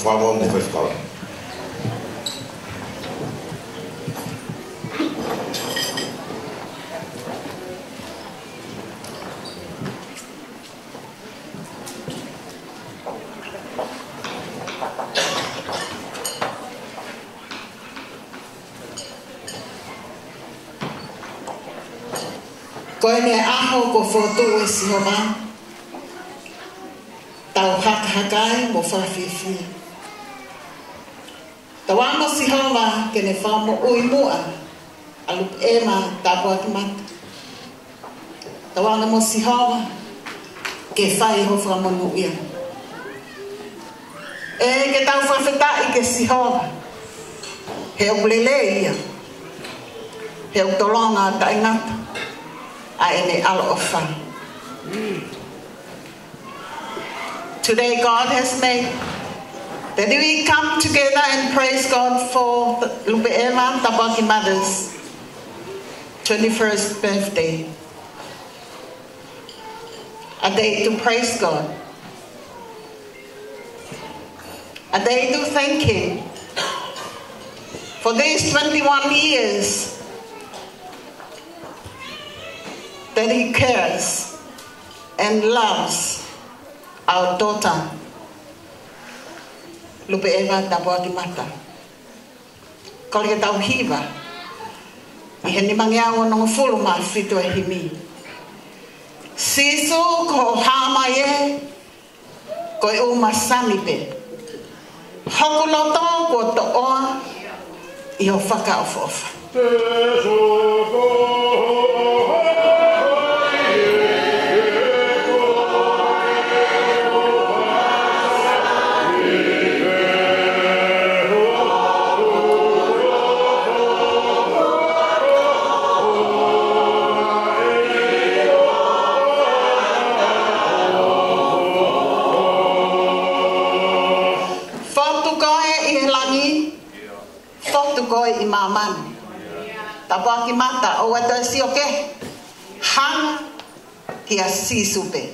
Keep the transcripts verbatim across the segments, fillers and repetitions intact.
wawon de koskola. Koe ne aho ko foto e Sihoma. Tau haka hakai mo whawhiwhi. Tau amo Sihoma ke ne whamo ui mua. Alup ema tapua ki mata. Tau amo mo Sihoma ke whai ho whamo nuia. E ke tau whawhitai ke Sihoma. He ukulele ia. He utolonga ta ingata. Today God has made that we come together and praise God for Lupe Ema Tabaki Mother's twenty-first birthday. A day to praise God. A day to thank Him for these twenty-one years that He cares and loves our daughter, Lupe Eva Tabuaki Mata. Kau tau hiva, I he ni mangiawa nongo fulu ma fitu e himi. Sisu ko hama ye, ko e uma samipe. Hokuloto ko to oa, I ho whaka ofa. I maman. Tabaki mata o wata si oke. Hang kia si supe.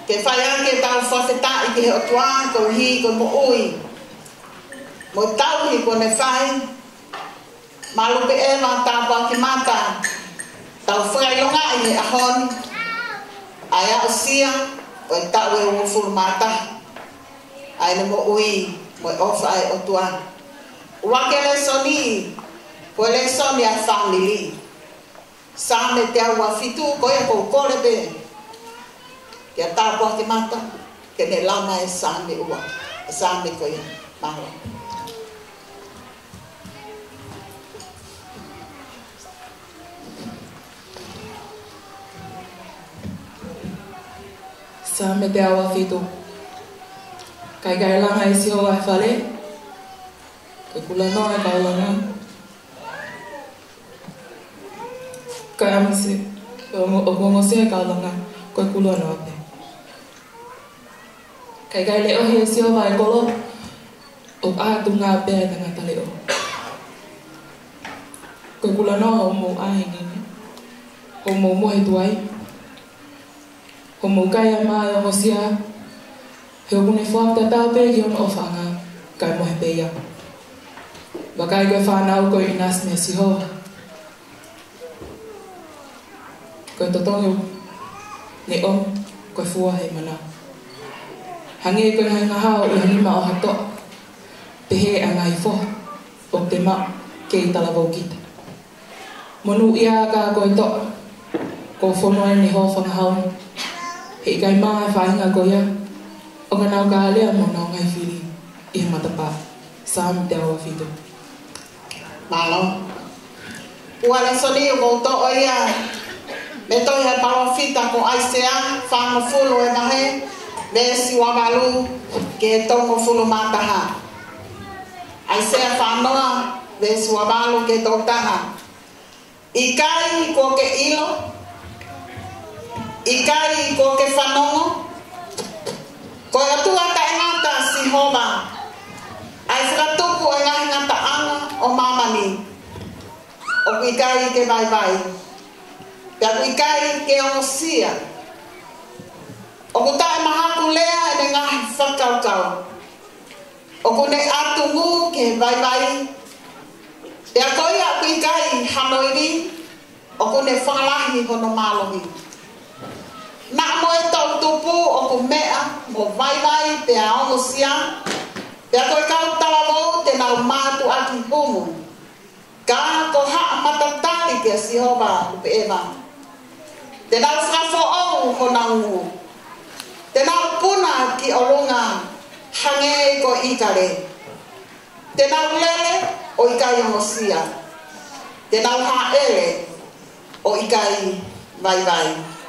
ke whai ke tau whawhetai ki he o tua ko hi ko mo ui mo tau hi ko ne whai malupe e ma tāpua ki mata tau whai longa i he ahon ai a o sia o e tau e o furu mata ai ne mo ui mo e ofa ai o tua wake le soni ko le soni a family sa me te awa fitu ko e ko kore be ke tāpua ki mata ke ne lama e sa me ua e sa me ko e maho sa me te awa fitu kai kai langa e si o ai whale ke kula no e kaulanga kai amase o mongo se e kaulanga koe kula no te kai kai le ohi e si o vai kolo o a tunga pe e tangata le o koe kula no o mo a hingine o mo mo he tuai o mo kai a maa o sia he o kune whaak te tāpe ki on o whanga kai mo he peia wa kai koe whanau koe inas me si hoa koe totongo ne o koe fua he mana hangi koe hai ngahao i hanima o hato te he a ngai fo o te ma ke i talavau kita monu ia ka koe to ko whonoe ni ho whangahau he kai maa e whainga koea o ka nau ka alea mo nau ngai whiri i he matapa sa me te awa whito malo ua le soni o kouto o ia me toi he palo fita ko aisea whango fulu e mahe le si wawalu ke tongo fulu mataha aisea whanoa le si wawalu ke tautaha i kai ko ke ilo i kai ko ke whanongo ko atua ta ngata si hova ai whakatupu e ngahi ngata anga o mamani o i kai ke vai vai pia i kai ke o sia o ku tae mahaku lea e ne ngahi whakaukau o ku ne atungu ke vai vai pia koia ku i kai hanoiri o ku ne whalahi hono malohi na mo e tau tupu o ku mea mo vai vai te aongo sia te a koe kau talavou te nau mātu aki humu ka ko haa matatari ke si hova upe ewa te nau whafo au ko nau te nau puna ki olunga hange ko ikare te nau lele o ikai ongo sia te nau haa ele o ikai vai vai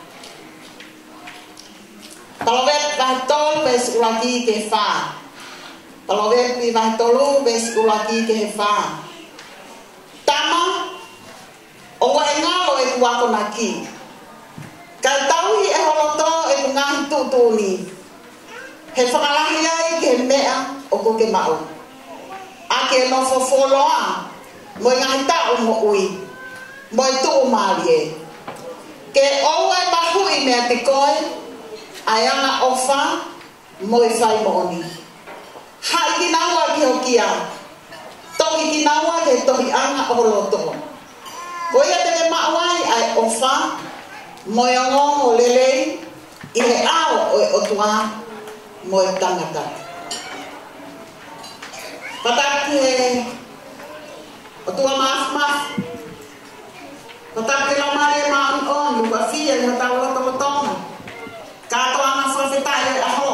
Palovet vai tolu ves ulaki ke fa. Palovet vi vai tolu ves ulaki ke fa. Tama o wa ngalo e kuako naki. Ka tau e holoto e ngahi tutuni. He whakalahi ai ke mea o ko ke mau. Ake no fofoloa mo ngahi tau mo ui. Mo tu marie. Ke o e bahu i mea te koe ayanga ofa mo e whai mooni. Hai ki naua ki o kia. Toki ki naua ke toki anga o loto. Koia te me mauai ai ofa mo e ongo o lelei i he ao o e otua mo e tangata. Pataki he otua maaf maaf. Pataki la mare maan on lupa fia i hatau loto lotonga. Kato ana whawhetai e aho.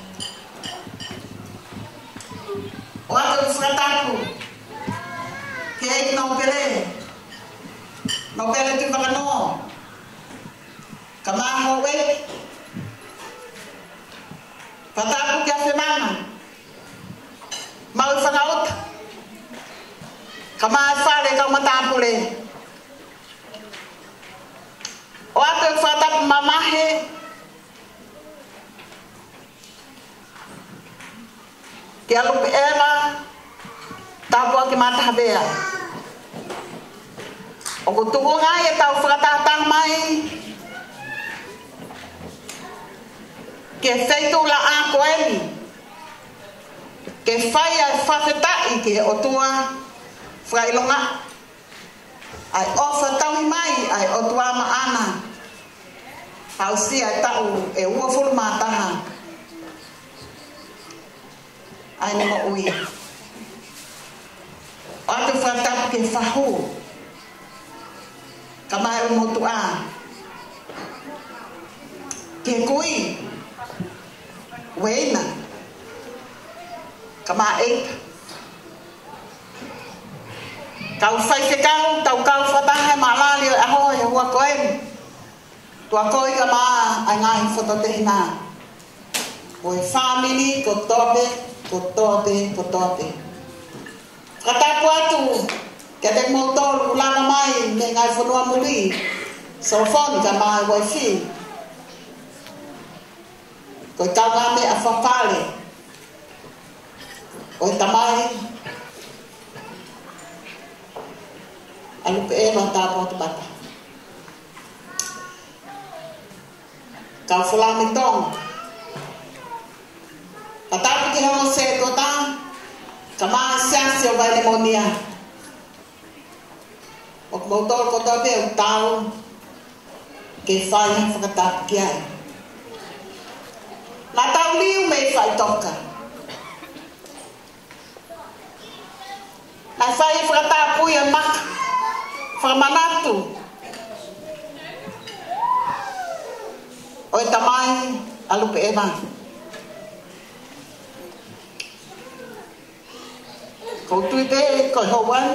O ato i whakataku. Ke eiki nau pere. Nau pere tu whakano. Ka maho we. Whataku kia whenanga. Mau i whanaota. Ka maa whare kau matapure. O ato i whataku mamahe. Ke alupe ema tapua ki mata habea o ko tuku ngai e tau whakatatang mai ke feitu la a koeni ke fai ai whawheta i ke o tua whailonga ai ofa tau mai ai o tua maana hausi ai tau e ua fulu mataha ai ne mo ui o te whatap ke whahu ka mai o motu a ke kui weina ka mai kau fai se kau tau kau whatahe malali a hoi e hua koen tua koi ka maa ai ngahi whatotehina oi family ko tope ko tope ko tope katapu atu ke te motor ulama mai me ngai whanua muri sofoni ka maa wifi ko tau ngame a whapale oi tamai alupe e ma tapo te bata kau fulami tong katapu ki hongo se kota kama siasi o vai demonia o motor ko tobe o tau ke fai whakatapu ki ai na tau liu me fai toka na fai whakatapu i a maka whakamanatu o e tamai alupe e ma ko tui te ko hoan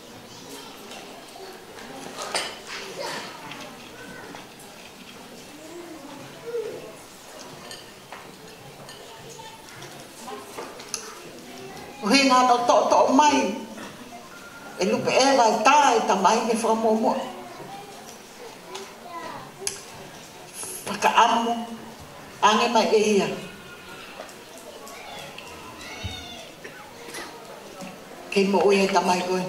o hinga no to to mai e lupe e vai tai tamai ke whakamomo whakaamu ange mai e ia ke mo ui e tamai koe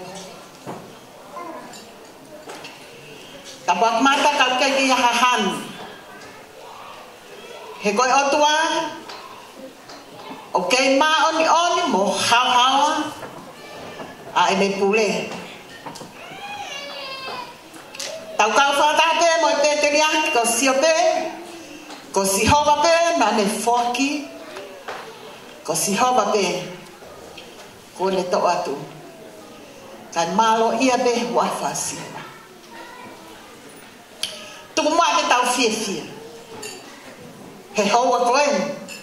tabak mata kau kei ki hahan he koe otua o kei ma oni oni mo hau hawa a ene pule tau kau whatate mo i peteriaki ko sio pe ko si hova pe na ne foki ko si hova pe ko le to atu kan malo ia be wa fasi tu mo ake tau fie fie he hoa koen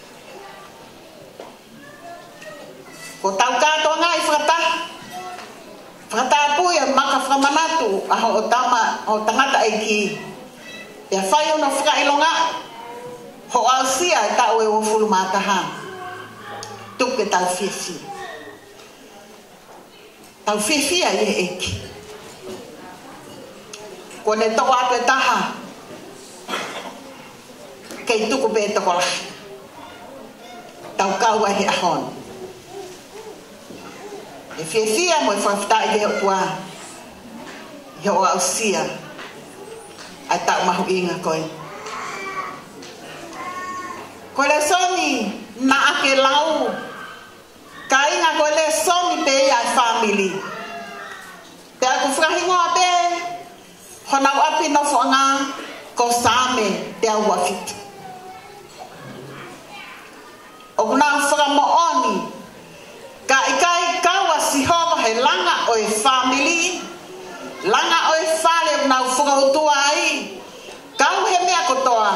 ko tau kato ngai whakata whakata pui a maka whamanatu a ho tama ho tangata eiki ia whai ono whakailonga ho au sia e tau e o fulu mataha tuke tau fie fie tau fie fie a ie eiki ko ne toko atu e taha kei tuku pe toko lahi tau kau ahi ahon e fie fie mo e whaftai ke o tua i o au sia ai tau mahu inga koe ko le soni na ake lau ka inga ko le soni pe ia family pe aku frahi ngoa pe hona api no fonga ko same te au wafit o kuna fra mo oni ka ikai kawa si hova he langa o e family langa o e fale na fuga utua ai kau he mea kotoa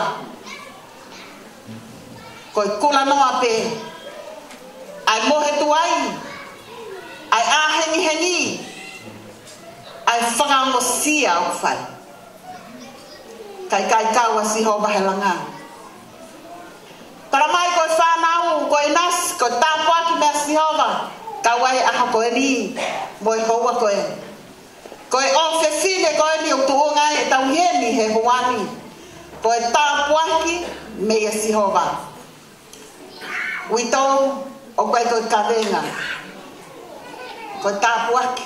ko kula no ape ai mohe tuai ai a heni heni ai whanga mo sia o whai kai kai kawa si hova he langa para mai ko whanau ko inas ko tapua ki mea si hova kawai aha ko ni moi hoa ko e ko e o fe fine ko ni o tuunga e tau heni he huani ko e tapua ki mea si hova wito o kai ko kavenga ko tapua ki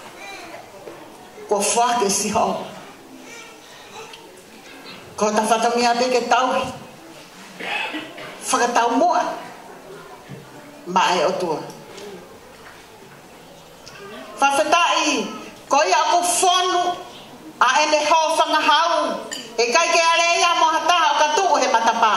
ko whake si hova ko ta whatamia pe ke tau whakatau mua mai o tua. Whawhetai, ko ia aku whonu a ene ho whangahau, e kai ke area mo hataha o katu he matapa.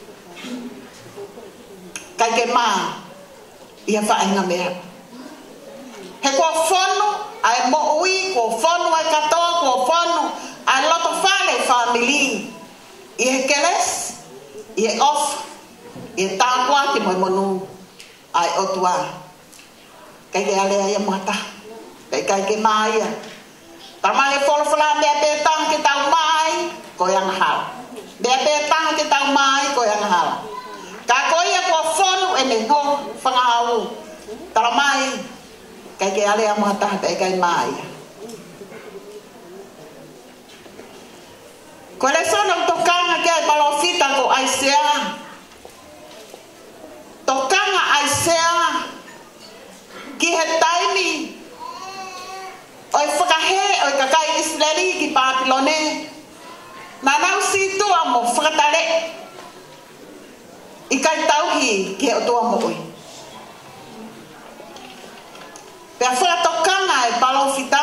Kai ke maa, ia whaenga mea. He kua whonu, ai mo ui, kua whonu ai katoa, kua whonu, ai loto whale whamili. I he keles, i he off, i he tākua ki moi monu, ai otua. Kai ke alea ia muata, kai kai ke maa ia. Tamai e wholawhala mea pētang ki tau mai, ko ianga hala. Mea pētang ki tau mai, ko ianga hala. Ka ko ia kua whonu e me ho whangahau. Tamai, kai ke alea muata, kai kai maa ia. Ko le sono tokanga ke ai palofita ko Aisea. Tokanga Aisea ki he taimi oi whakahe oi kakai Israeli ki Papilone. Na nau situa mo whakatare i kai tauhi ki he otua mo oi. Pea whakatokanga e palofita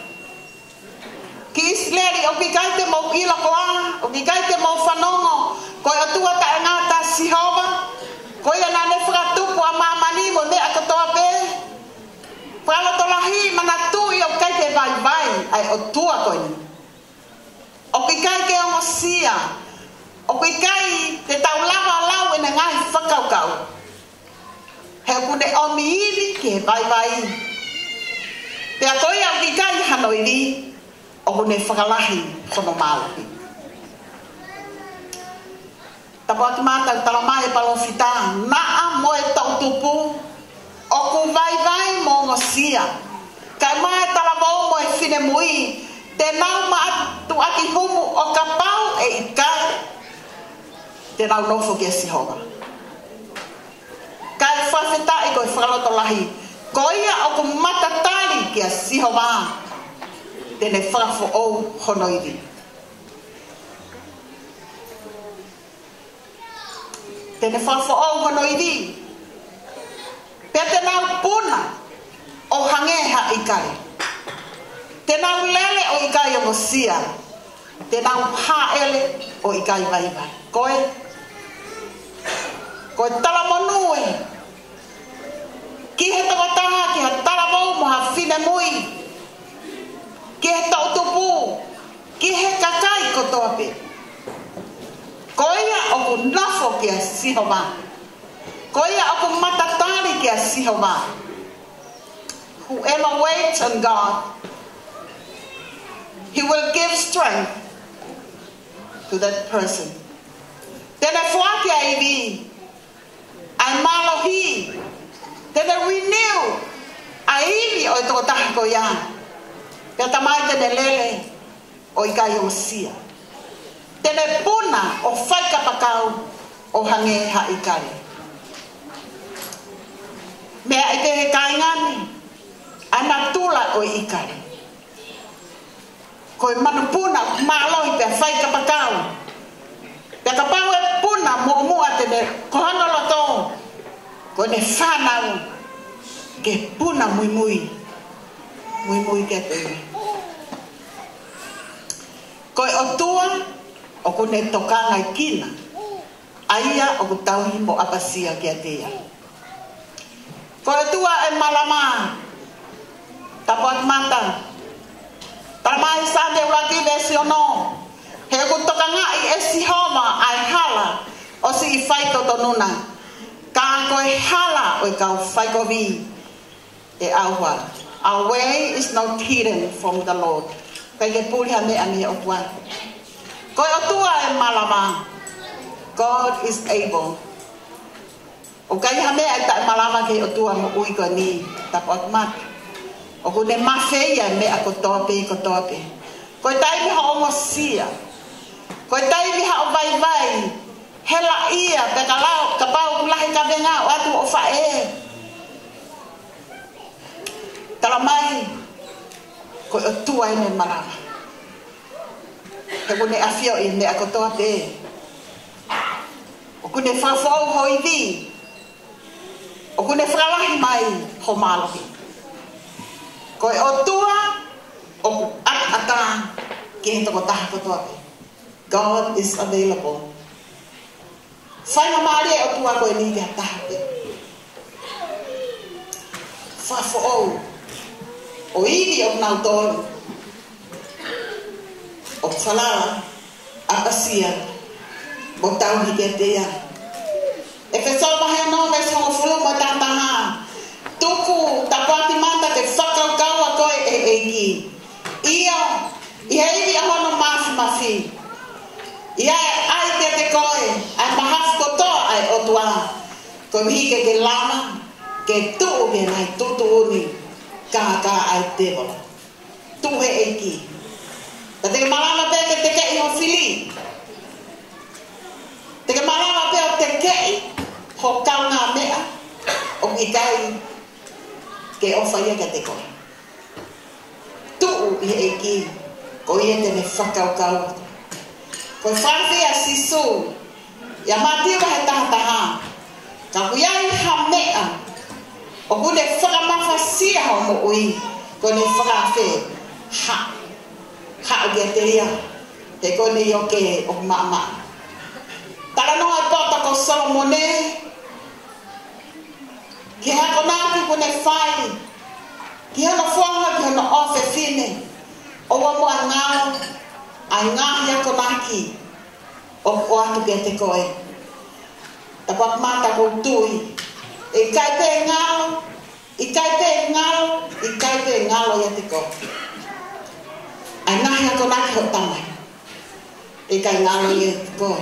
ki Israeli o ki kai te mau ila koa, o ki kai te mau whanongo, ko i atua ta e ngata Sihova, ko i ana ne whakatupu a mamani mo mea katoa pe. Whaloto lahi mana tui o kai te vai vai, ai o tua koe ni. O ki kai ke ongo sia, o ki kai te tau lava lau e na ngai whakaukau. He kune o miiri ki he vai vai. Pea koe au ki kai hanoiri, o kune whakalahi kono māuhi. Tapo atu mātau talamai e palofita, naa mo e tau tupu, o ku vai vai mo ngosia. Kai mai talamau mo e whine mui, te nau ma atu aki humu o ka pau e i kai, te nau nofo ki e Sihova. Kai whawhita i koe whakaloto lahi, ko ia o ku matatari ki a Sihova, tene whakafo ou honoiri. Tene whakafo ou honoiri. Pea te nau puna o hangeha i kai. Te nau lele o i kai o mosia. Te nau haele o i kai vai vai. Koe? Koe talamonue. Ki he tawataha ki ha talamou mo ha whine mui. Ki he tautupu, ki he kakai kotoa pe. Ko ia o ku nafo ki a Sihova. Ko ia o ku matatari ki a Sihova. Whoever waits on God, He will give strength to that person. Tene fuaki a iwi, ai malohi, tene renew, a iwi o i toko taha ko ia. Pea tamai tene lele o i kai o sia. Tene puna o whai kapakau o hange ha i kai. Mea i te he kai ngani, ana tula o i kai. Koe manu puna maloi pea whai kapakau. Pea kapau e puna mo mua tene kohano loto. Koe ne whanau ke puna mui mui. Mui mui ke te. Koe o tua, o kune tokanga i kina. Aia o kutauhi mo apasia ke atea. Koe tua e malama. Tapo at mata. Tamai sande ulaki vesi ono. He kutokanga i e Sihova ai hala. O si i whaito tonuna. Ka koe hala o i kau whaiko vi. E aua. Our way is not hidden from the Lord. Kaya pulha me ani o tua. Koe o tua e malama. God is able. O kaya me ai ta malama ke o tua mo ui ko ni. Tapo at mat. O kune mafeia me a kotope kotope. Koe tai mi ha o mosia. Koe tai mi ha o vai vai. Hela ia pe kalau kapau lahi ka venga o atu o fae. Talamai ko o tua ine malama. He kune afio i me a kotope. O kune whawhau hoi vi. O kune whalahi mai ho malahi. Ko e o tua o at ata ke he toko taha kotoa pe. God is available. Whainga maare o tua ko e ni kia taha pe. Whawhau o iwi o nau tōru. O whalala a asia mo tau hike te ia. E whesau mahe no me songo fulu mo tātaha. Tuku tapati mata te whakaukau a koe e eiki. Ia, ia iwi a hono mafi mafi. Ia ai te te koe, ai mahaf kotoa ai o tua. Koe hike ke lama, ke tuu ke nai tutu uni, ka ka ai te wala. Tu he eiki. Ta te malama pe ke te kei ho fili. Te ke malama pe o te kei ho kau ngā mea o ki kai ke o whaia ke te koe. Tuu i eiki ko i e tene whakau kau. Ko i whawhia sisu ia mātiwa he tahataha. Ka huiai ha mea o kune whakamawhasia ho mo ui ko ne whakawhe ha. Ha o kia te ia, te kone i o ke o mama. Tara noa e pota ko Solomone, ki hako nāki kone whai, ki hano whonga, ki hano ofe whine, o wa mua ngāo, ai ngāhi ako nāki, o o atu kia te koe. Ta pak mata ko tui, i kai pe ngāo, i kai pe ngāo, i kai pe ngāo ia te koe. Ai nahi ako naki ho tamai. E kai ngalo i e koe.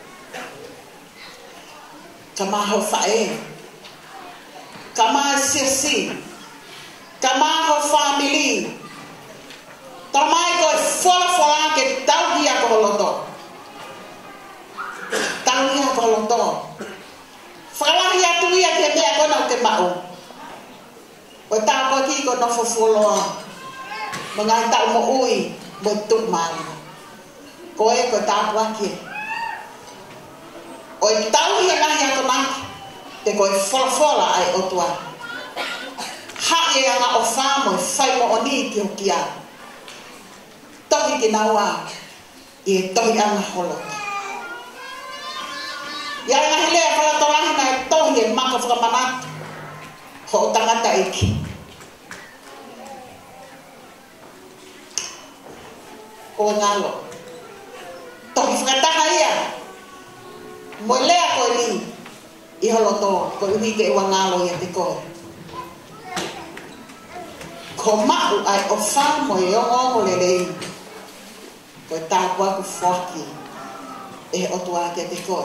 Ka maho whae. Ka maho sisi. Ka maho family. Ta mai koe whola whola ke tauhi ako holoto. Tauhi ako holoto. Whakalahi atu ia ke mea kona o te mao. Koe tāpua ki ko nofo wholoa. Mengai tau mo ui bentuk mari. Koe ko tau waki. Oi tau hi nahi ako naki. Te koe fola-fola ai o tua. Ha e anga o whamo e whai mo o ni ki o kia. Tohi ki naua i e tohi anga holota. Ia anga hilea whalatorahi na e tohi e maka whakamanatu. Ho o tangata iki. O ngalo. Toki whakataha ia. Mo lea koe ni. I holoto. Ko uhi ke ua ngalo ia te koe. Ko mau ai o whamo e o ngongo le lei. Ko e tāpua ku whaki. E o tua ke te koe.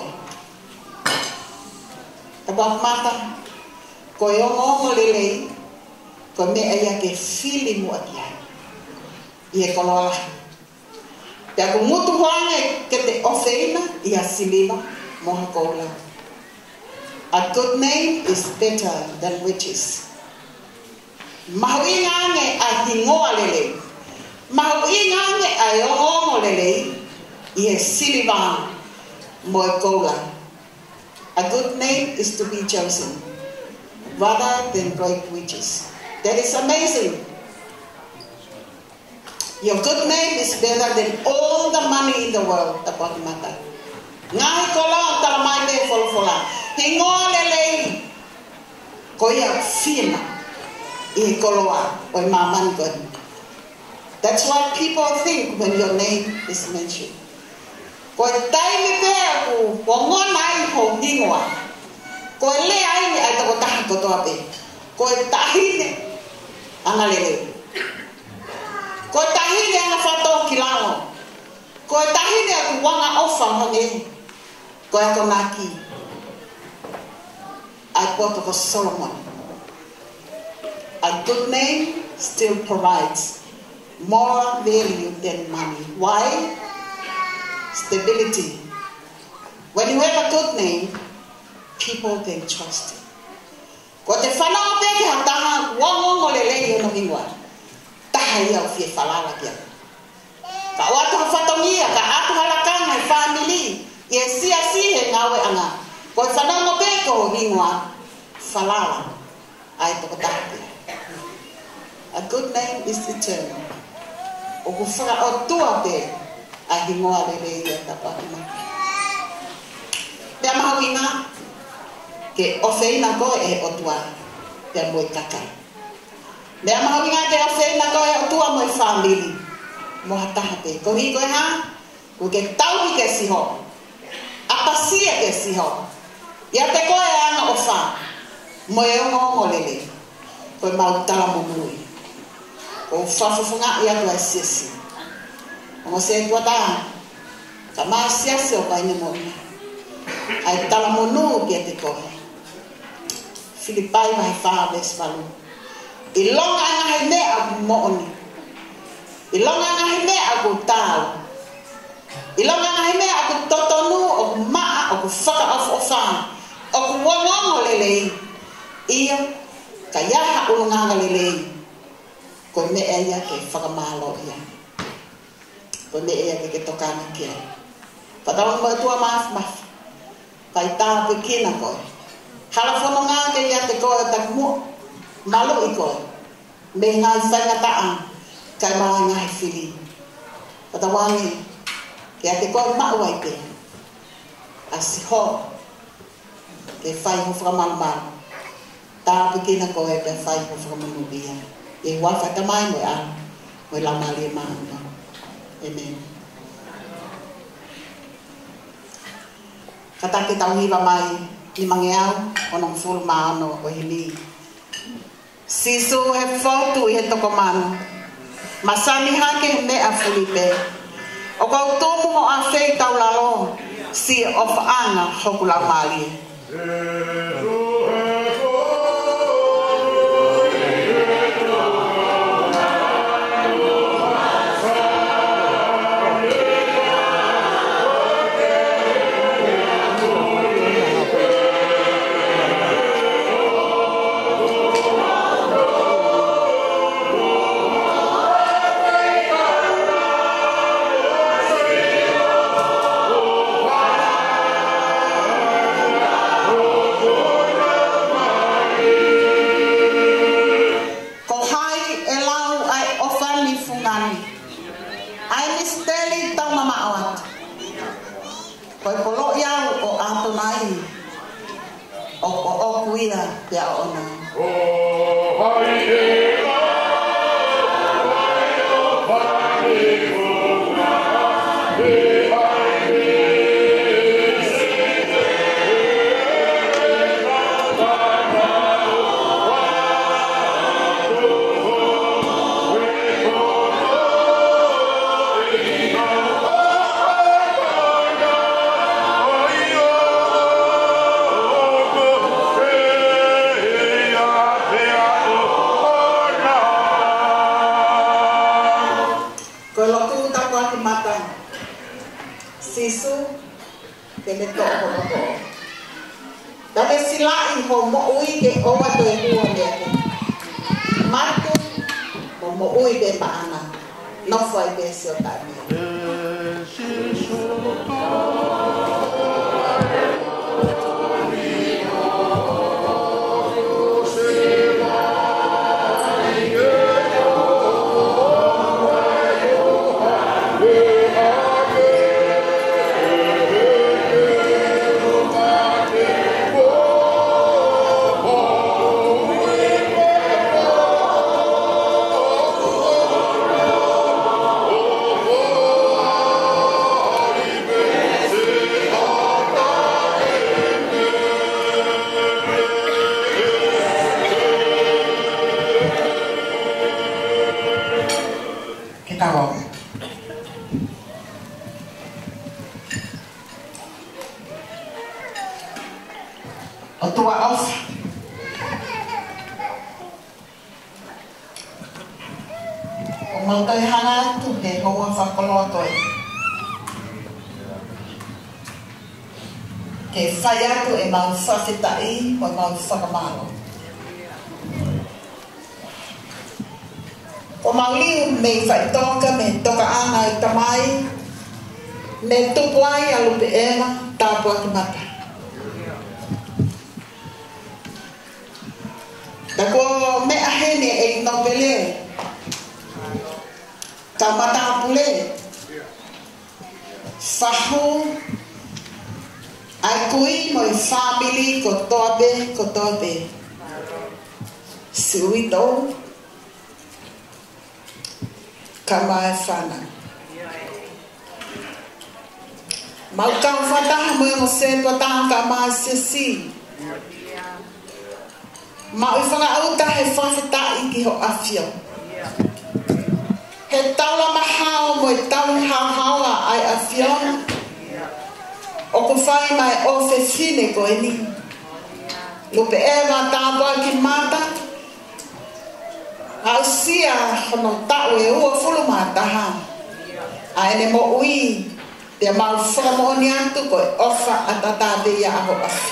Tabak mata. Ko e o ngongo le lei. Ko mea ia ke whili mua ki ai. I e kolola. Te ako mutu hoange ke te ofeina i a silima moha koula. A good name is better than riches. Mahu ingange a hingoa lele. Mahu ingange a yongongo lele i e silima moha koula. A good name is to be chosen rather than great riches. That is amazing. Your good name is better than all the money in the world. Tapos mata. Ngahi kola tala mai be fol fola. Hingoa lele. Koia fina. I koloa o maman god. That's what people think when your name is mentioned. Ko tai me pe ku pongo nai ho hingoa. Ko le ai ni ai to ta ko to ape. Ko tahi ne anga lele. Ko tahi ne ana fato kilano. Ko tahi ne ku wanga ofa honge. Ko ako naki. Ai poto ko Solomon. A good name still provides more value than money. Why? Stability. When you have a good name, people can trust it. Ko te whanau peke ha taha wongongo le lei no hiwa. Taha ia o fie whalala kia. Ka o atu ha whatongia, ka atu halakanga e family. Ie sia sihe ngawe anga. Ko whanongo te ko ringoa whalala ai toko tātia. A good name is eternal. O ku whaka o tua te a hingoa lele i a tapakina. Pea mahawina ke ofeina koe e o tua pea moe kakai. Pea mahawina ke ofeina koe o tua moe whamili. Moha taha te. Ko hi koe ha, ko ke tauhi ke siho. Apasia ke siho. Ia te koe e anga o wha. Moe ongo ongo lele. Koe mau tala mumui. Ko whafufunga ia koe sisi. Ongo se tua taha. Ka maa siasi o kaine moina. Ai tala munu kia te koe. Filipai mai wha ves walu. I longa anga hei mea aku mooni. I longa anga hei mea aku tau. I longa anga hei mea aku totonu, aku maa, aku whaka of ofa. Aku wongongo lelei. Ia, ka iaha ulunganga lelei. Ko mea ia ke whakamalo ia. Ko mea ia ke ke tokana kia. Patawang mo tua maaf maaf. Kai tā pekina koe. Hala whono ngā ke ia te koe tak mua. Malu i koe. Me ngai whainga taan. Kai maa ngai whiri. Patawangi. Ke ia te koe mauai te. A si ho. Ke whai ho whakamalu. Tā pekina koe pe whai ho whakamanu bia. E wafa tamai moe a. Moe lamali e maa. Amen. Kata ke tau hiwa mai ni mangeau onong full maano o hili. Sisu he fotu he toko mano. Masani hake me a Filipe. O kau tumu ho a fei tau lalo si of anga hokula mali. Whasitai o mau whakamaro. O mau liu me whai toka me toka ana i tamai me tupu ai alu pe ema tāpua ki mata. ne e no pele. Ka mata pule. Fahu ai kui mo family ko tobe ko tobe. Suito kama fana. Mau kau fata mo mo se to ta kama sisi. Mau fanga au ta he fata iki ho afio. He taula mahao mo tau hawa ai afio. O ko fai mai o fe fine ko eni. Lupe eva ta boa ki mata. Au sia hono tau e ua fulu mata ha. A ene mo ui. Te mau whakamoho ni atu koe ofa atata de ia aho afi.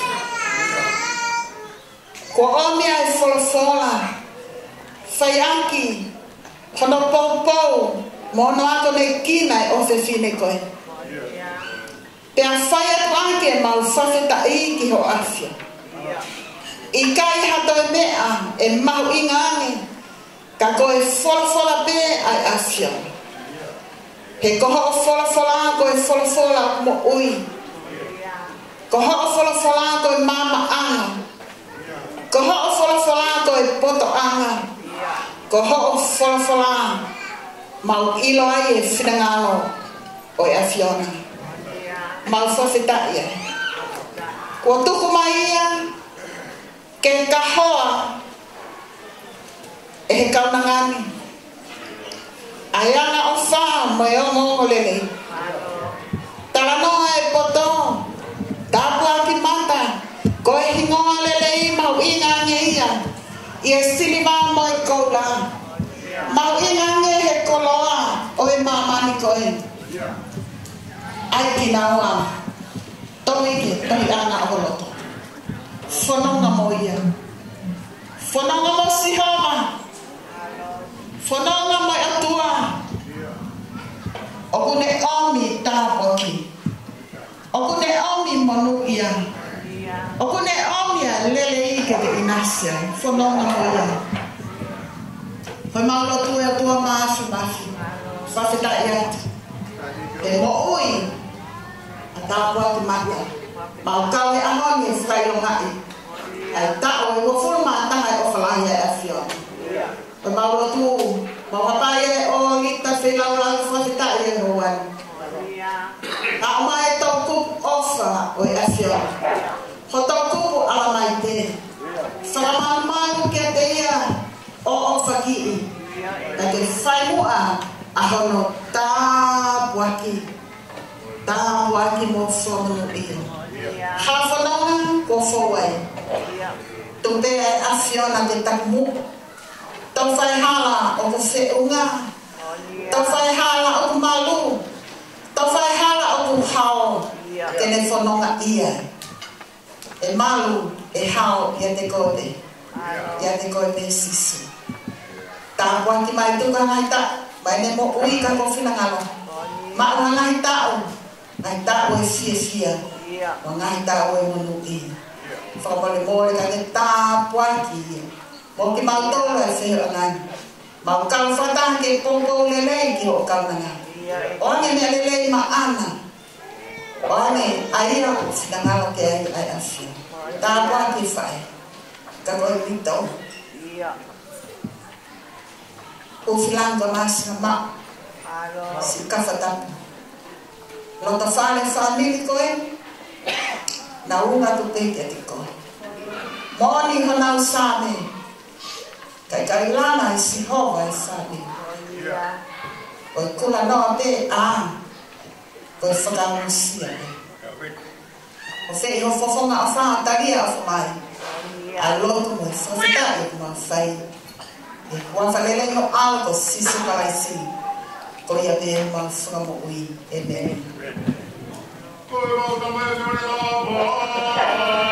Ko omia e wholofola. Whai aki. Hono poupou. Mono ako ne kina e ofe fine koe. Te a whai atu ake mau whawheta i ki ho afia. I kai hato e mea e mau ingane. Ka koe wholofola be ai afia. He koho o fola fola ko e fola fola mo ui. Koho o fola fola ko e mama anga. Koho o fola fola ko e poto anga. Koho o fola fola mau ilo ai e whingalo o e afiona. Mau whawheta ia. Kua tuku mai ia ke kahoa e he kaunangani. Ayana ofa mo yo mo lele. Talanoa e poto. Tapua ki mata. Ko e hingoa lele mau inga ngeia. Ie silima mo e koula. Mau inga nge he koloa o e mamani koe. Ai ki naua. Toi ke toi ana o loto. Fononga mo ia. Fononga mo sihoma. Fononga mo atua. Oku ne omi tapoki. Oku ne omi monu ia. Oku ne omi a lele ike te inasia. Fononga mo ia. Hoi maulo tu e atua maasu mafi. Whawheta iat. E mo ui. A tapua ki mata. Mau kau e angoni e whakailongai. Ai tao e wafuru maatanga e ofalahi e afio. Hoi maulo tu. Papapaye o lita filau lau whawheta i e hoan. A mai tau kup ofa o e afio. Ho tau kupu ala mai te. Whakamanu ke te ia o ofa ki i. Ka ke whaimua a hono tāpuaki. Tāpuaki mo whamunu i. Hawhanonga ko whawai. Tumpe e afio na te takumu. Tau whai hala o ku whiunga. Tau whai hala o ku malu. Tau whai hala o ku hao. Kene whanonga ia. E malu e hao ia te kote. Ia te kote sisu. Tā kuanti mai tuka ngai ta. Mai ne mo ui ka kofina ngalo. Ma ua ngai tau. Ngai tau e fia fia. Wa ngai tau e monu i. Whakapale mōre ka te tā puaki ia. Mo ki mau tōra e whio anai. Mau kau whata ke pōpō lelei ki o kau nanga. Oane mea lelei ma ana. Oane aira whingangalo ke ai ai awhia. Tā pā ki whae. Ka koe mito. O whilanga māsina ma. Si ka whatapu. Lota whāle whamili koe. Na unga tu peke ati koe. Mōni hanau sāme. Kai kailana i si hova e whani. Oi kula noa te a. Koi whakamusia. O whei ho fofonga a whaa taria a whamai. A lotu mo i whawhitai o ma whai. E kua whalele no alko sisu kalaisi. Ko ia te ma whakamo ui e mene. Koi roka mai kore o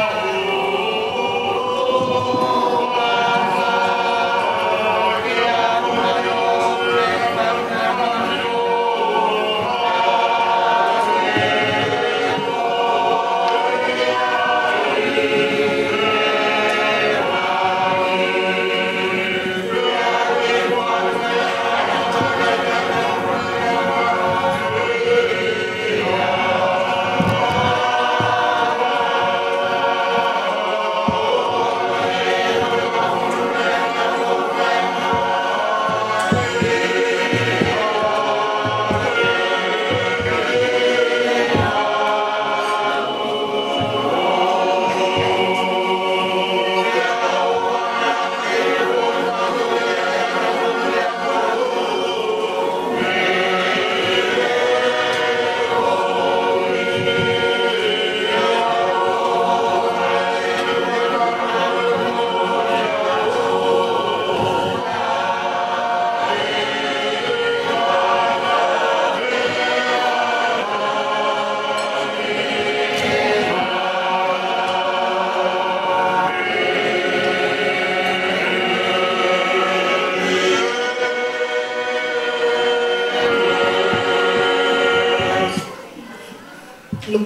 Yeah.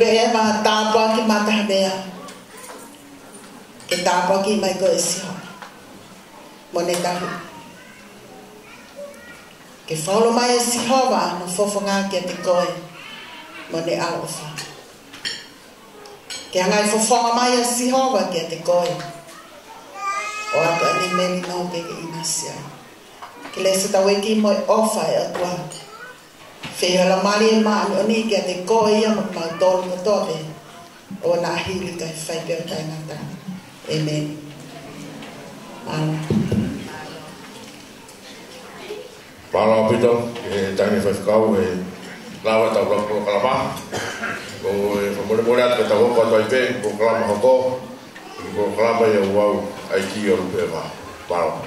pehe ma tāpua ki mataha mea. Ke tāpua ki mai ko e siho. Mo ne tahu. Ke whaulo mai e sihowa no fofonga ki a te koe. Mo ne au ofa. Ke angai fofonga mai e sihowa ki a te koe. O ato ane meni no ke ke inasia. Ke le se tawe ki mo e ofa e atua. Whehala mari e maa ni oni ki a te koe ia mo ma tolu mo tope. O na ahili kai whai peo tai ngata. Amen. Amen. Pala pito, e tangi whaifikau e lawa tau lako kalama. Ko e whamore atu ke tau hoko atu ai pe, ko kalama hoko. Ko kalama ia uau ai ki o rupe e wā. Pala.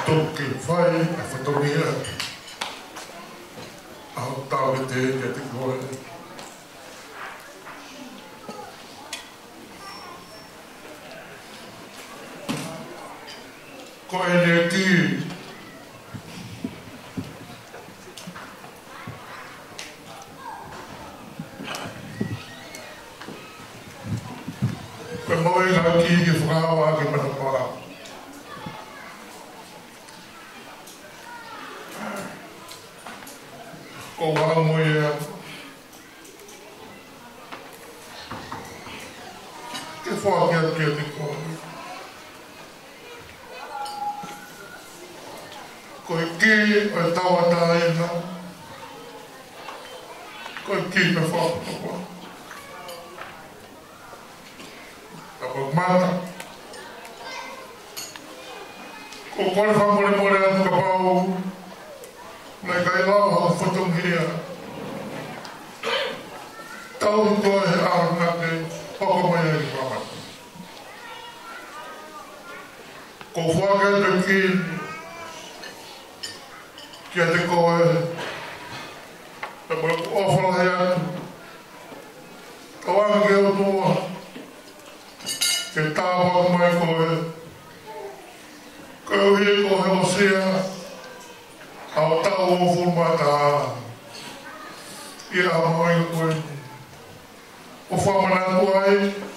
toki whai a whatongia au tawe te ke te koe. Ko e ne ki ko moe ngā ki ki whakawa ki manapara. Ko wā moe ke whakia ki te koe. Ko e ki o e tawata e na. Ko e ki me whakapapa. Ka mata. Ko kore whamore more atu ka pau. Nei kai lau hau whatonghia. Tau koe he aranga te whakamai ai whamata. Ko whakai te ki kia te koe e mora ku awhalai atu. Ka wanga ke o tua ke tāwak mai koe. Koe o hie ko he o sia au tau o fulmata ia mai koe. O whamana ku ai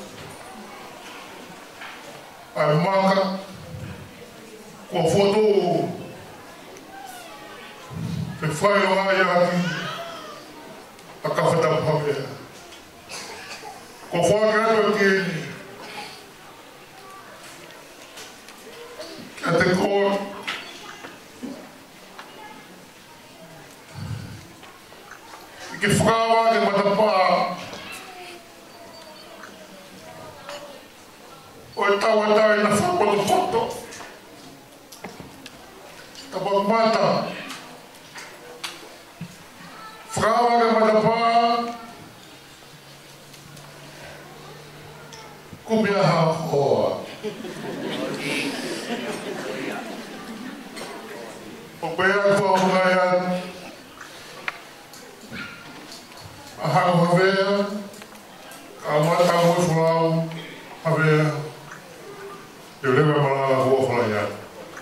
ai maka ko foto te whai o ai aki a ka whatapapea. Ko whakato ki kia te koe i ke whakawa ke matapā o e tawatai na whakotopoto ka pakmata whakawa ke matapā kumia ha hoa. O bea kua hungai an a hau hawea ka mata mui whulau hawea e lewe malala hua whalai an.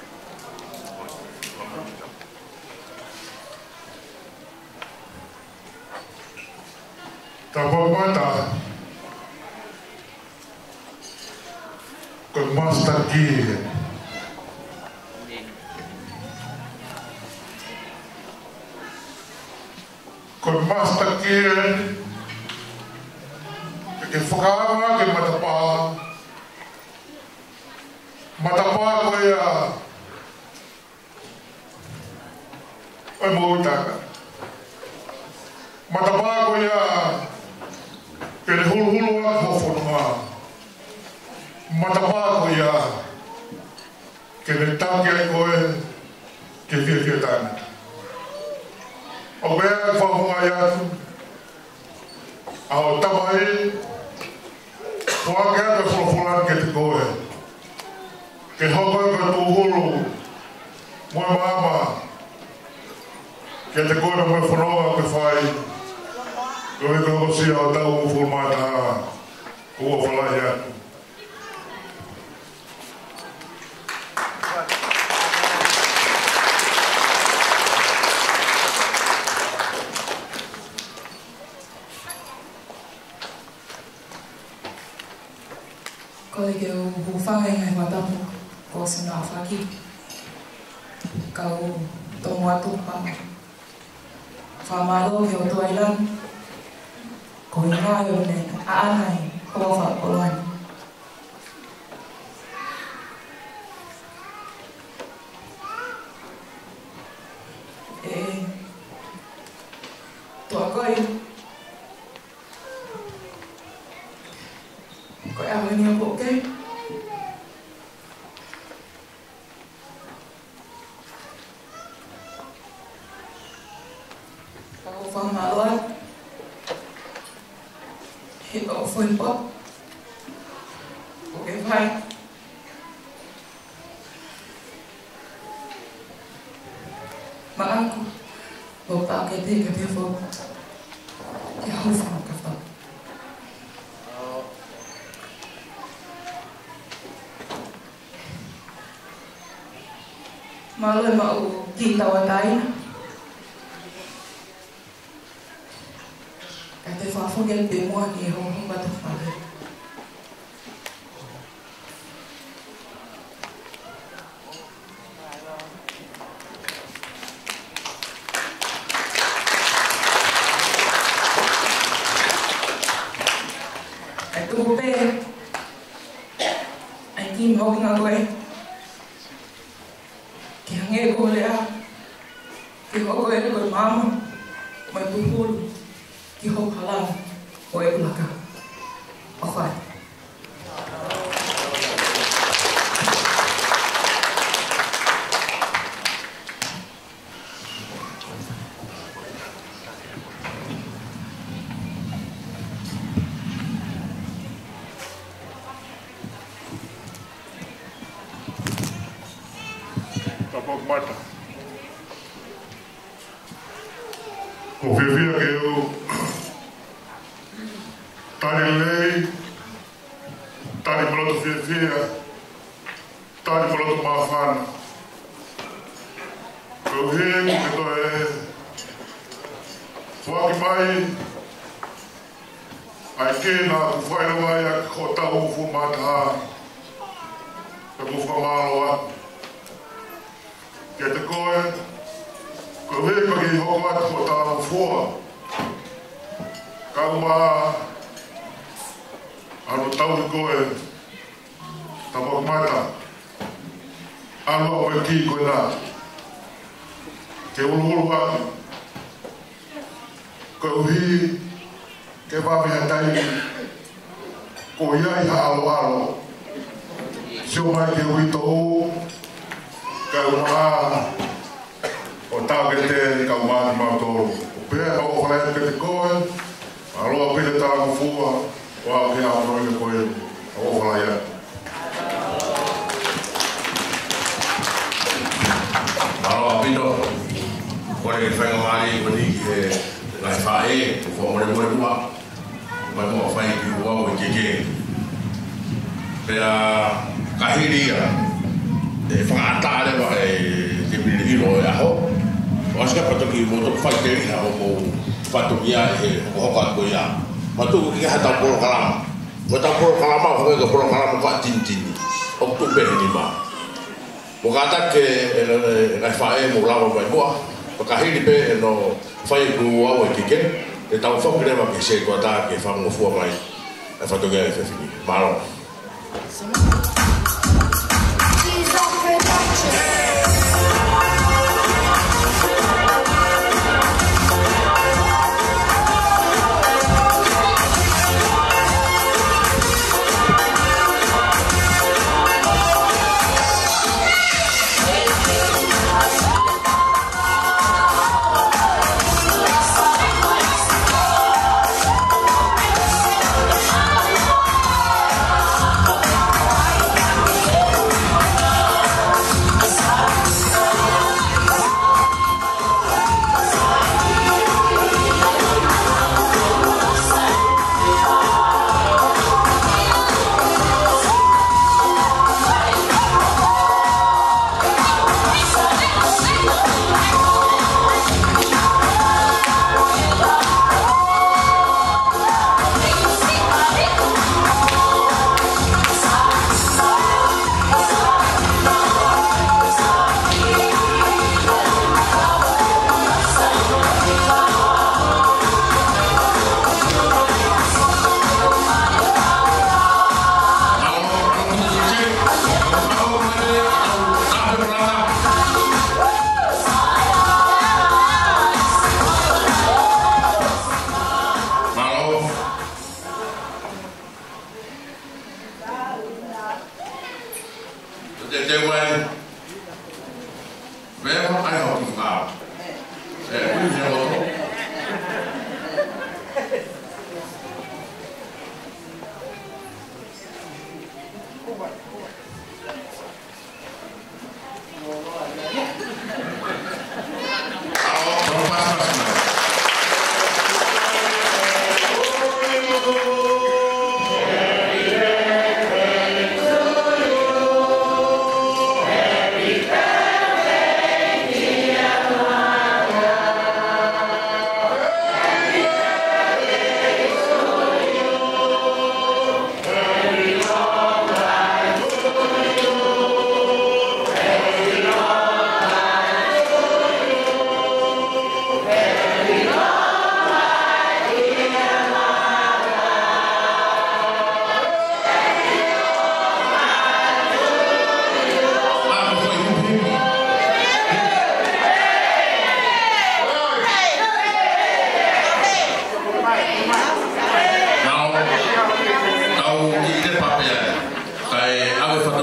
Ta papata koe Master Gear. Koe Master Gear e ke whakaama ke matapā. Matapā koe a oi mōtaka. Matapā koe a ke le hulu hulu a kua whanua. Matapā koe a ke le tāki ai koe ke whia whia tāna. O bea whahunga i atu, a o tamai, whake ata whulawhulan ke te koe. Ke hokai ka tūhuru, moe māma, ke te koe na moe whanonga ke whai, koe ka hosia o tau o whulmata, kua whalai atu. Ko e ke o hūwhai ngai watapu ko suna whaki. Ka o tongu atu pa whamaro he o tuailan. Ko i ngai o ne aanai ko wha oloani. E tua koi koe awe ni o poke. Ka o whamaloa. He o whuipo. O ke whai. wha ke te ka te fo. Ke hau wha ka wha. Malo e mau ki tawa taina. Ka te whawhongel pe mua ni e hongo batu whare. Ai tuku pe. Ai ki mau ngā koe. Ki hange ko lea. Ki hoko e koe mama. Mai pupulu. Ki hau halal o e ulaka. O whai. Tapok mata. Ko whiwhia ke au tari lei, tari moloto whiwhia, tari moloto mawhana. Ko heu ke to e whaki mai, ai kēnā ku whaera mai a ko tau ufu mataha, ka ku whamaloa. Ke te koe, ko heu ka ki hoko atu ko tāu fua. Ka uma anu tau te koe, ta mokumata. Anu o e ki koe nā. Ke ulu ulu atu. Ko uhi, ke wāmiha taimi. Ko iai ha alo alo. Sio mai ke ui to o. Ka uma o tau ke te ka uma ni mautoro. O pēa o whalea ke te koe, aloa pēte tāna fua, o au ke au noi ke koe o whalea. Aloha pito, kore ke whainga maari ko ni ke lai whae, ko wha more more ua, mai kua whai ki ua o i keke. Pea kahiria, e whakaata rewa e te pili iro e aho. O aska pato ki mo tok whai te ina o mo pato ia e hoka ko ia. Pato ki ha ta poro kalama. Ko ta poro kalama ho ke poro kalama ka tintini. O tu be ni ma. Mo kata ke e na fae mo lava mai boa. O ka hiri pe no fai ku wa o kike. Te tau fo kre ma ke se ko ta ke fa mo fu mai. E fa to ke fe fini. Malo. Não passa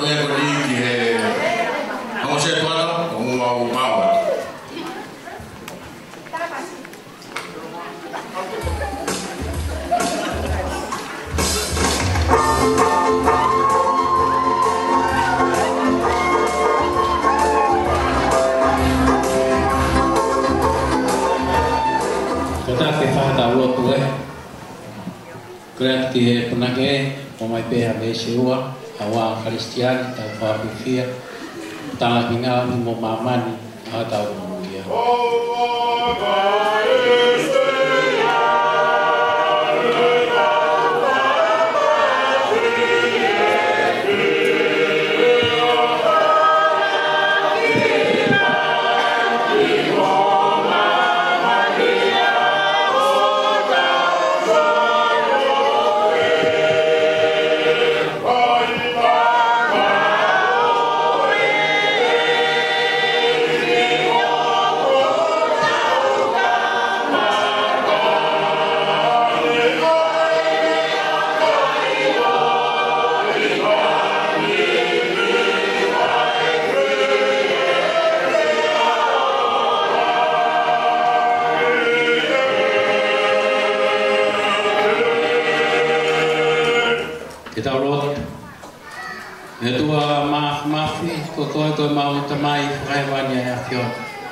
whakatongea ko ni ki he Amo se tuana, o mau mau. Kita ke fahata ulo tue. Kret ki penake pomai pe habe sewa awa Kristian ta fa bifia. Tala binga ni mo mamani ata umuya. Kita urut, nedua maaf maafi, kau kau mau temai hewan yang afio,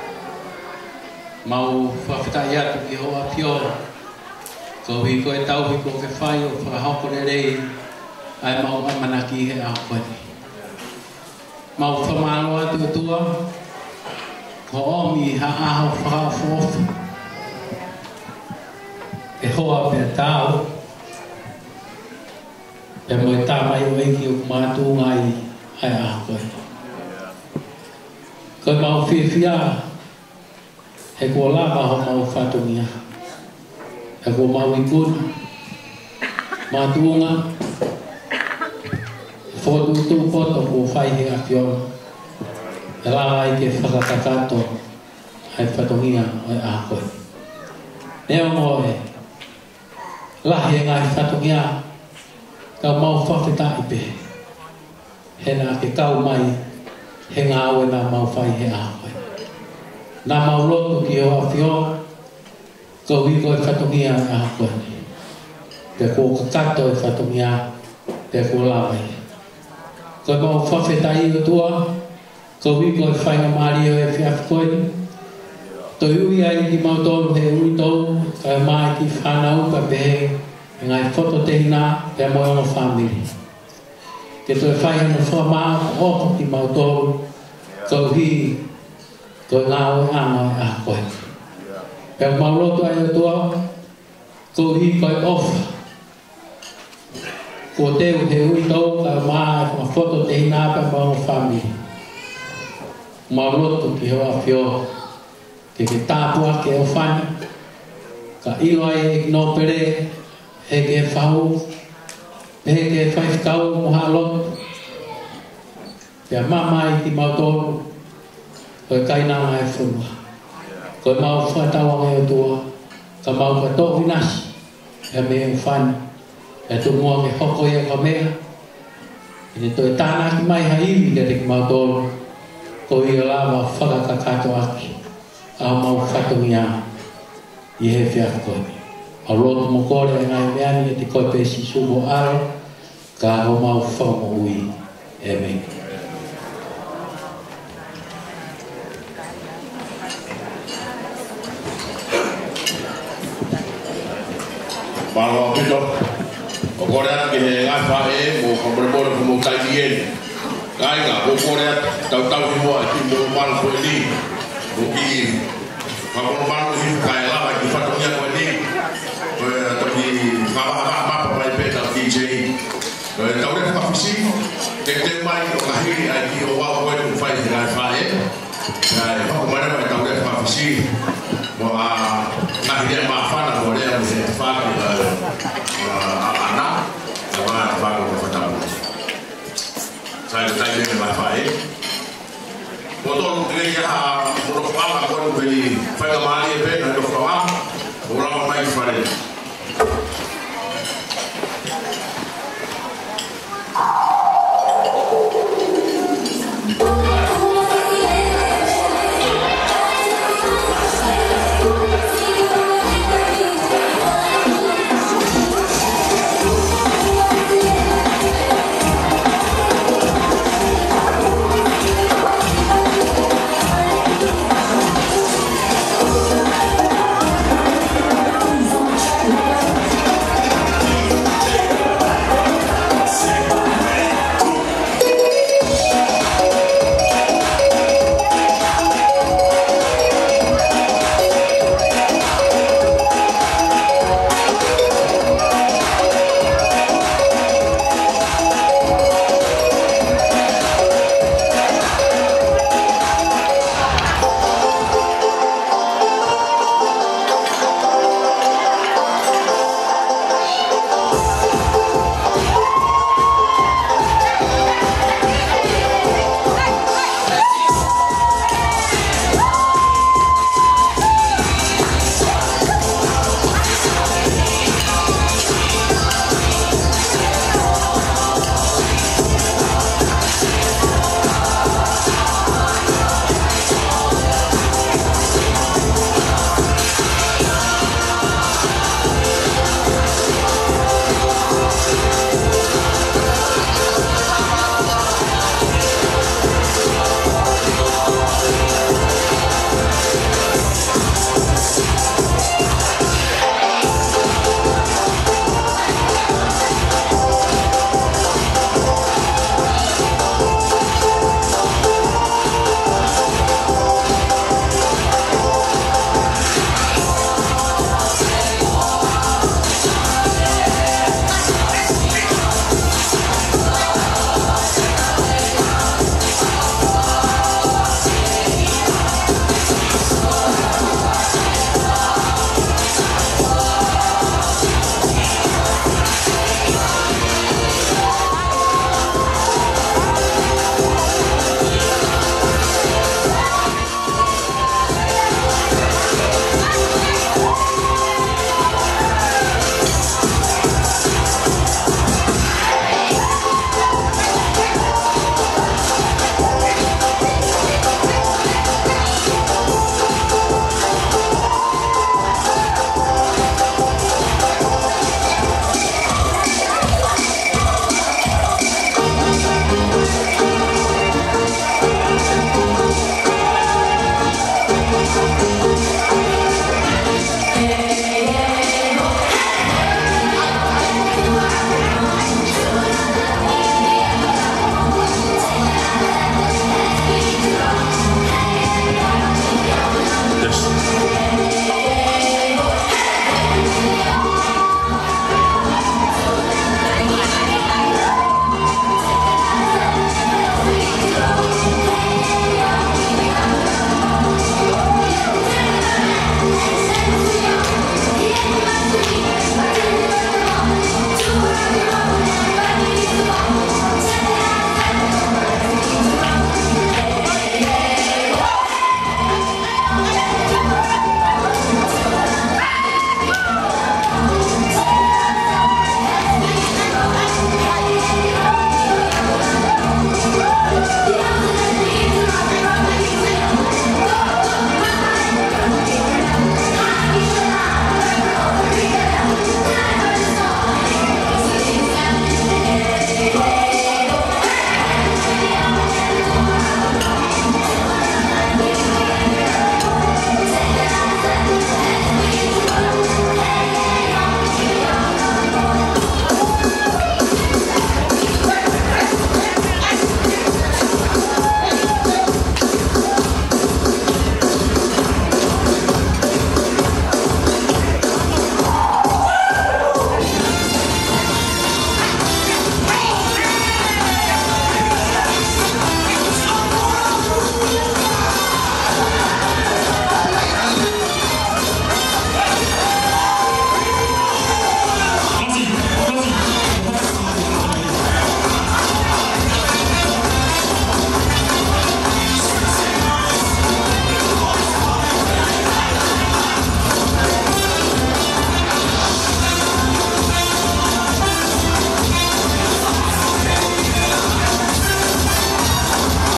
mau fakta tu kau afio, kau kau tahu kau kefayo, faham kau dari, ay mau manaki he apa ni, mau famalo tu tua, kau mi ha ah faham fof, ehwa bertahu. E mo ta mai o ki o matu ngai ai a ko ko mau fi fia e ko la ma ho mau fatumia e ko mau ikun matunga fo tu tu foto ko fai he afion la ai ke fakatakato ai fatumia ai a ko e mo e la he ngai fatumia kau mau whawhita ipe. He nā ke kau mai, he ngā awe nā mau whai he awe. Nā mau lotu ki o awhio, kau hiko e whatongia e awe. Te ko kakato e whatongia, te ko lawai. Kau mau whawhita i o tua, kau hiko e whainga maari o e whiawhkoe. Toi ui ai ki mau tolu he ui tau, kai mai ki whanau ka pehe, ngai foto te hina te moe o family. Ke toi whai hana whamaa opo ki mau tolu, kau hi, kau ngā o anga e a koe. Pea mau lotu ai o tua, kau hi koe ofa. Ko teu he ui tau, kai mai ma foto te hina pe mau o family. Mau lotu ki hoa whio, ke ke tāpua ke o whani, ka ilo ai e no pere, he ke whau, he ke whaifkau moha lot, pia mamai ki mautoro, koe kainanga e whunua. Koe mau whatawa e o tua, ka mau katohi nasi, e me e whani, e tu mua ke hoko i a ka mea, ine toi tāna ki mai haiwi ke te ki mautoro, ko i a lawa whakakakato aki, a mau whatungia, i he whiawhkoe. A roto mo kore ngai meani e te koe pesi sumo aro, ka ho mau whamo ui e me. Malo pito, o kore atu ki he ngai whae mo kambremore kumo kaiti eni. Ngai ngā, o kore atu tau tau hi moa ki mo malo koe ni, o ki whakono malo hi kai lawa ki whatongia koe ni. Tapi apa-apa pai peta D J. Tau re whawhisi, te te mai o kahiri ai ki o wau koe tu whai he ngai whae. Ai hoko mai mai tau re whawhisi. Mo a kahiri ai mawhana mo rea mo he whaki ana. A wā whaki o whatamu. Sai te tai me mai whae. Mo tolu te rei ha moro whama koe pei whainga maari e pei na i o whawa. O rama mai whare.